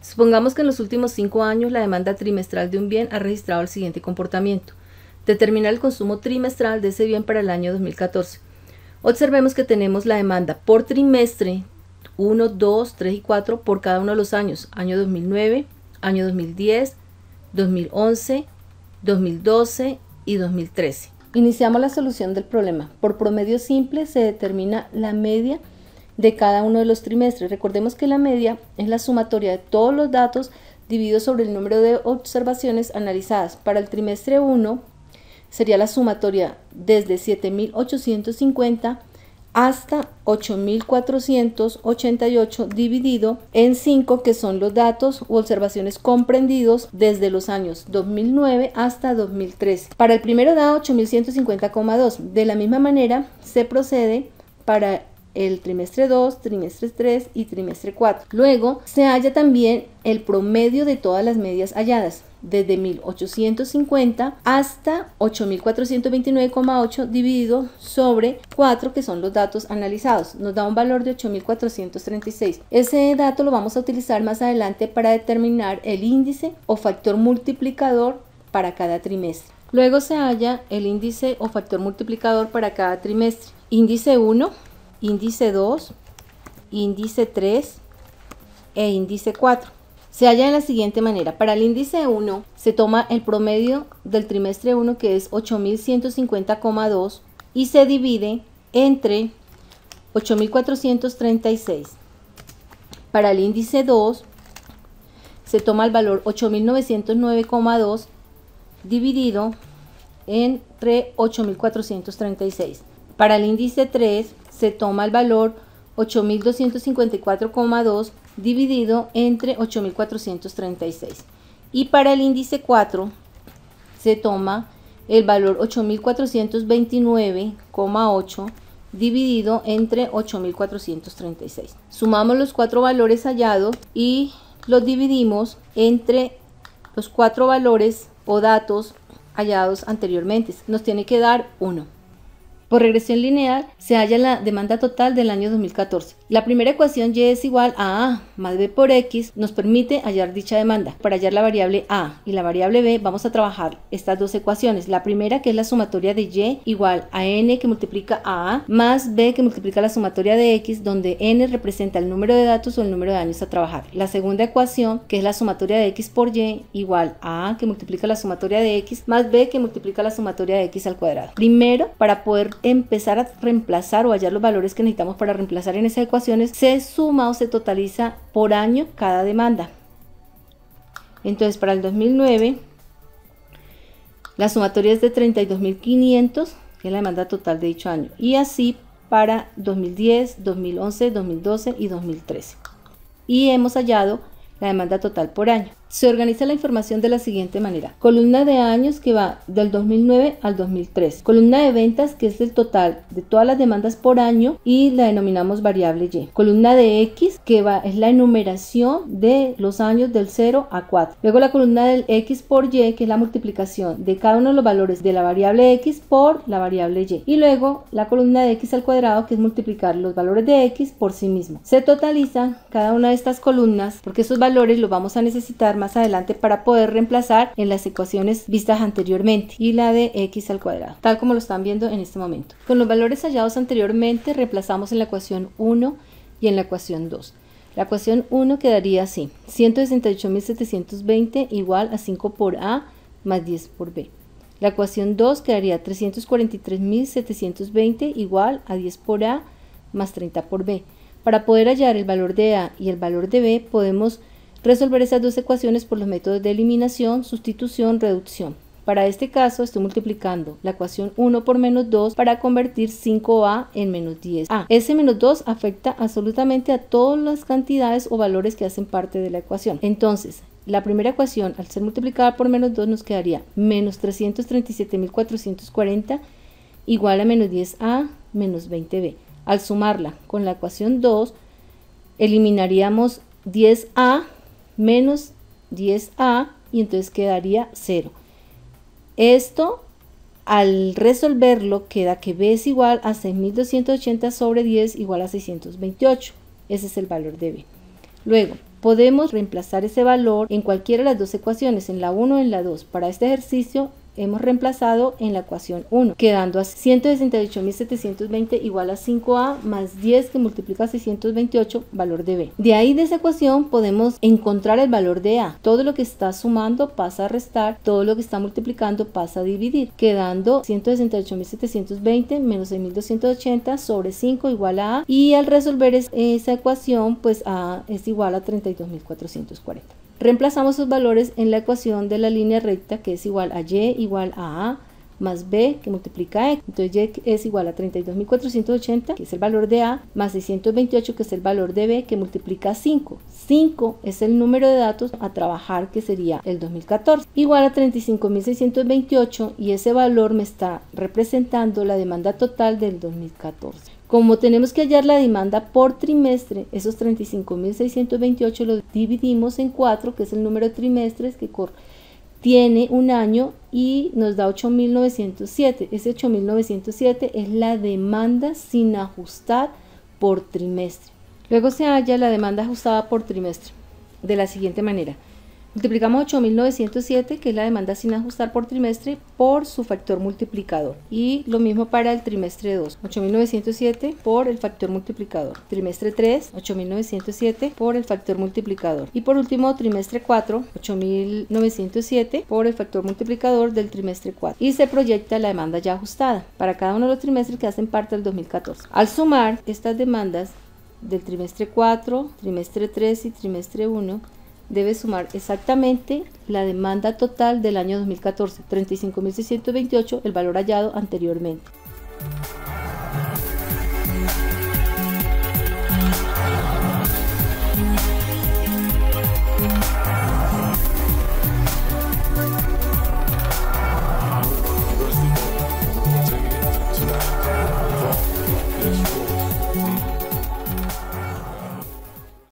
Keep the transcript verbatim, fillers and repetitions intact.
Supongamos que en los últimos cinco años la demanda trimestral de un bien ha registrado el siguiente comportamiento. Determinar el consumo trimestral de ese bien para el año dos mil catorce. Observemos que tenemos la demanda por trimestre uno, dos, tres y cuatro por cada uno de los años. Año dos mil nueve, año dos mil diez, dos mil once, dos mil doce y dos mil trece. Iniciamos la solución del problema. Por promedio simple se determina la media de cada uno de los trimestres. Recordemos que la media es la sumatoria de todos los datos dividido sobre el número de observaciones analizadas. Para el trimestre uno sería la sumatoria desde siete mil ochocientos cincuenta hasta ocho mil cuatrocientos ochenta y ocho dividido en cinco, que son los datos u observaciones comprendidos desde los años dos mil nueve hasta dos mil trece. Para el primero da ocho mil ciento cincuenta coma dos. De la misma manera se procede para el trimestre dos, trimestre tres y trimestre cuatro. Luego se halla también el promedio de todas las medias halladas, desde mil ochocientos cincuenta hasta ocho mil cuatrocientos veintinueve coma ocho dividido sobre cuatro, que son los datos analizados. Nos da un valor de ocho mil cuatrocientos treinta y seis. Ese dato lo vamos a utilizar más adelante para determinar el índice o factor multiplicador para cada trimestre. Luego se halla el índice o factor multiplicador para cada trimestre. Índice uno, índice dos, índice tres e índice cuatro. Se halla de la siguiente manera. Para el índice uno se toma el promedio del trimestre uno, que es ocho mil ciento cincuenta coma dos, y se divide entre ocho mil cuatrocientos treinta y seis. Para el índice dos se toma el valor ocho mil novecientos nueve coma dos dividido entre ocho mil cuatrocientos treinta y seis. Para el índice tres se toma el valor ocho mil doscientos cincuenta y cuatro coma dos dividido entre ocho mil cuatrocientos treinta y seis. Y para el índice cuatro se toma el valor ocho mil cuatrocientos veintinueve coma ocho dividido entre ocho mil cuatrocientos treinta y seis. Sumamos los cuatro valores hallados y los dividimos entre los cuatro valores o datos hallados anteriormente. Nos tiene que dar uno. Por regresión lineal se halla la demanda total del año dos mil catorce. La primera ecuación Y es igual a A más B por X nos permite hallar dicha demanda. Para hallar la variable A y la variable B vamos a trabajar estas dos ecuaciones. La primera, que es la sumatoria de Y, igual a N, que multiplica a A, más B, que multiplica la sumatoria de X, donde N representa el número de datos o el número de años a trabajar. La segunda ecuación, que es la sumatoria de X por Y, igual a A, que multiplica la sumatoria de X, más B, que multiplica la sumatoria de X al cuadrado. Primero, para poder empezar a reemplazar o hallar los valores que necesitamos para reemplazar en esas ecuaciones, se suma o se totaliza por año cada demanda. Entonces, para el dos mil nueve la sumatoria es de treinta y dos mil quinientos, que es la demanda total de dicho año, y así para dos mil diez, dos mil once, dos mil doce y dos mil trece. Y hemos hallado la demanda total por año. Se organiza la información de la siguiente manera: columna de años, que va del dos mil nueve al dos mil tres, columna de ventas, que es el total de todas las demandas por año y la denominamos variable Y, columna de X, que va es la enumeración de los años del cero a cuatro, luego la columna del X por Y, que es la multiplicación de cada uno de los valores de la variable X por la variable Y, y luego la columna de X al cuadrado, que es multiplicar los valores de X por sí mismo. Se totaliza cada una de estas columnas porque esos valores los vamos a necesitar más adelante para poder reemplazar en las ecuaciones vistas anteriormente, y la de X al cuadrado, tal como lo están viendo en este momento. Con los valores hallados anteriormente reemplazamos en la ecuación uno y en la ecuación dos. La ecuación uno quedaría así: ciento sesenta y ocho mil setecientos veinte igual a cinco por A más diez por B. La ecuación dos quedaría trescientos cuarenta y tres mil setecientos veinte igual a diez por A más treinta por B. Para poder hallar el valor de A y el valor de B podemos resolver esas dos ecuaciones por los métodos de eliminación, sustitución, reducción. Para este caso estoy multiplicando la ecuación uno por menos dos para convertir cinco A en menos diez A. Ese menos dos afecta absolutamente a todas las cantidades o valores que hacen parte de la ecuación. Entonces, la primera ecuación, al ser multiplicada por menos dos, nos quedaría menos trescientos treinta y siete mil cuatrocientos cuarenta igual a menos diez A menos veinte B. Al sumarla con la ecuación dos, eliminaríamos diez A menos diez A y entonces quedaría cero. Esto, al resolverlo, queda que B es igual a seis mil doscientos ochenta sobre diez igual a seiscientos veintiocho. Ese es el valor de B. Luego, Podemos reemplazar ese valor en cualquiera de las dos ecuaciones, en la uno o en la dos. Para este ejercicio hemos reemplazado en la ecuación uno, quedando a ciento sesenta y ocho mil setecientos veinte igual a cinco a más diez que multiplica seiscientos veintiocho, valor de b. De ahí de esa ecuación podemos encontrar el valor de a. Todo lo que está sumando pasa a restar, todo lo que está multiplicando pasa a dividir, quedando ciento sesenta y ocho mil setecientos veinte menos seis mil doscientos ochenta sobre cinco igual a a, y al resolver es, esa ecuación pues a es igual a treinta y dos mil cuatrocientos cuarenta. Reemplazamos sus valores en la ecuación de la línea recta, que es igual a y igual a a más b que multiplica a. Entonces y es igual a treinta y dos mil cuatrocientos ochenta, que es el valor de a, más seiscientos veintiocho, que es el valor de b, que multiplica a cinco. cinco es el número de datos a trabajar, que sería el dos mil catorce, igual a treinta y cinco mil seiscientos veintiocho, y ese valor me está representando la demanda total del dos mil catorce. Como tenemos que hallar la demanda por trimestre, esos treinta y cinco mil seiscientos veintiocho los dividimos en cuatro, que es el número de trimestres que tiene un año, y nos da ocho mil novecientos siete. Ese ocho mil novecientos siete es la demanda sin ajustar por trimestre. Luego se halla la demanda ajustada por trimestre de la siguiente manera. Multiplicamos ocho mil novecientos siete, que es la demanda sin ajustar por trimestre, por su factor multiplicador. Y lo mismo para el trimestre dos. ocho mil novecientos siete por el factor multiplicador. Trimestre tres, ocho mil novecientos siete por el factor multiplicador. Y por último, trimestre cuatro, ocho mil novecientos siete por el factor multiplicador del trimestre cuatro. Y se proyecta la demanda ya ajustada para cada uno de los trimestres que hacen parte del dos mil catorce. Al sumar estas demandas del trimestre cuatro, trimestre tres y trimestre uno, debe sumar exactamente la demanda total del año dos mil catorce, treinta y cinco mil seiscientos veintiocho, el valor hallado anteriormente.